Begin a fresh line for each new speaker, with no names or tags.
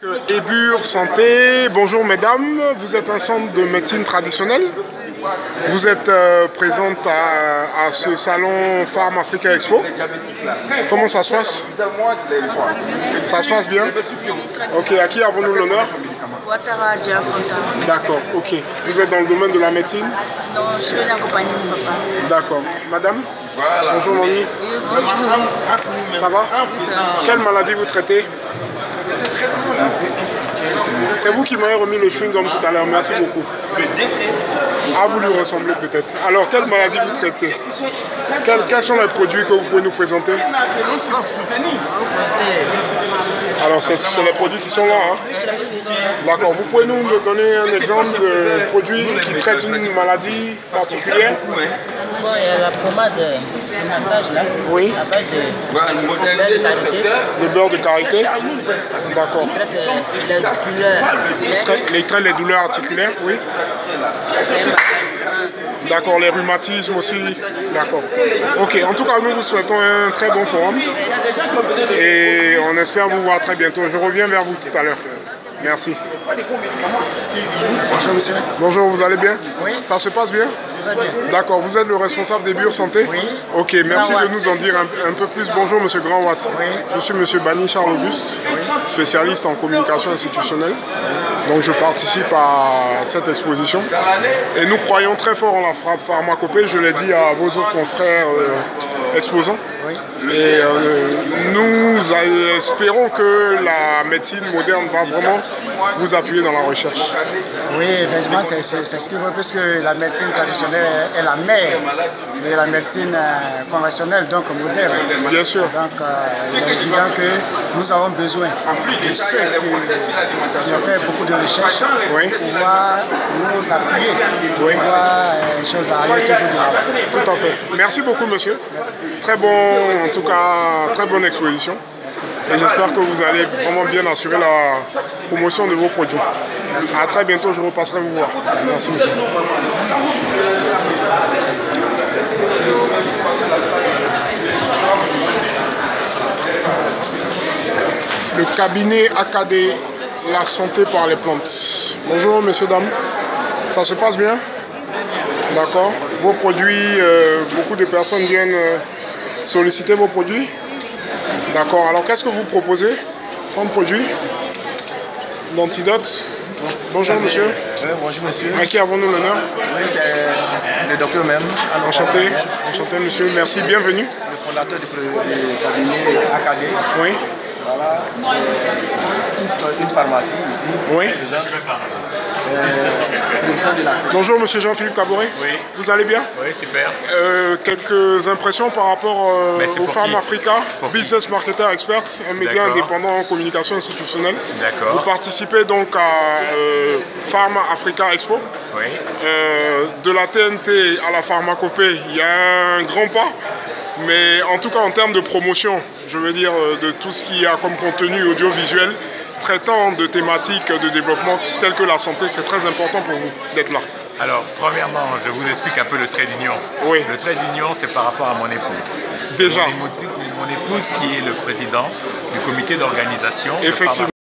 Ébure Santé, bonjour mesdames, vous êtes un centre de médecine traditionnelle. Vous êtes présente à ce salon Pharma Africa Expo. Comment ça se passe? Ça se passe bien. Ok, à qui avons-nous l'honneur?
Ouattara Diafonta.
D'accord, ok. Vous êtes dans le domaine de la médecine?
Non, je suis en compagnie de mon papa.
D'accord. Madame? Bonjour mamie.
Oui, bonjour.
Ça va?
Oui, ça va.
Quelle maladie vous traitez? C'est vous qui m'avez remis le chewing-gum tout à l'heure, merci beaucoup. Ah, vous lui ressemblez peut-être. Alors, quelle maladie vous traitez? Quels sont les produits que vous pouvez nous présenter? Alors, c'est les produits qui sont là. Hein? D'accord. Vous pouvez nous donner un exemple de produit qui traite une maladie particulière?
Bon, il y a la pommade de massage là.
Oui.
La base de
Le beurre de karité? D'accord.
Les
traite les douleurs articulaires, oui. D'accord, les rhumatismes aussi. D'accord. Ok, en tout cas, nous vous souhaitons un très bon forum. Et on espère vous voir très bientôt. Je reviens vers vous tout à l'heure. Merci.
Bonjour monsieur.
Bonjour, vous allez bien?
Oui.
Ça se passe bien?
Très bien.
D'accord, vous êtes le responsable d'Ébure Santé?
Oui.
Ok, merci de nous en dire un peu plus. Bonjour monsieur Grand Watt.
Oui.
Je suis monsieur Bani Charles Auguste, spécialiste en communication institutionnelle. Donc je participe à cette exposition. Et nous croyons très fort en la pharmacopée, je l'ai dit à vos autres confrères exposants.
Oui.
Et nous espérons que la médecine moderne va vraiment vous appuyer dans la recherche.
Oui, effectivement, c'est ce qu'il veut, puisque la médecine traditionnelle est la mère de la médecine conventionnelle, donc moderne.
Bien sûr.
Donc, il est évident que nous avons besoin de ceux qui ont fait beaucoup de recherches
Oui.
pour pouvoir nous appuyer, pour pouvoir les choses aller toujours de l'avant.
Tout à fait. Merci beaucoup, monsieur.
Merci.
Très bon, en tout cas, très bonne exposition.
Merci.
Et j'espère que vous allez vraiment bien assurer la promotion de vos produits. Merci. À très bientôt, je repasserai vous voir. Merci, monsieur. Le cabinet AKD, la santé par les plantes. Bonjour, messieurs, dames. Ça se passe bien? D'accord. Vos produits, beaucoup de personnes viennent solliciter vos produits. D'accord. Alors, qu'est-ce que vous proposez comme produit? L'antidote. Bonjour, monsieur.
Oui, bonjour, monsieur.
À qui avons-nous l'honneur?
Oui, c'est le docteur même.
Enchanté. Enchanté, monsieur. Merci. Bienvenue.
Le fondateur du cabinet AKD.
Oui.
Voilà. Une pharmacie ici.
Oui. Bonjour, monsieur Jean-Philippe Caboret.
Oui.
Vous allez bien?
Oui, super.
Quelques impressions par rapport au Pharma Africa,
Pour qui?
Business Marketer Expert, un média indépendant en communication institutionnelle.
D'accord.
Vous participez donc à Pharma Africa Expo.
Oui.
De la TNT à la pharmacopée, il y a un grand pas. Mais en tout cas, en termes de promotion, je veux dire de tout ce qu'il y a comme contenu audiovisuel, traitant de thématiques de développement telles que la santé, c'est très important pour vous d'être là.
Alors, premièrement, je vous explique un peu le trait d'union.
Oui.
Le trait d'union, c'est par rapport à mon épouse.
Déjà.
Mon épouse qui est le président du comité d'organisation.
Effectivement.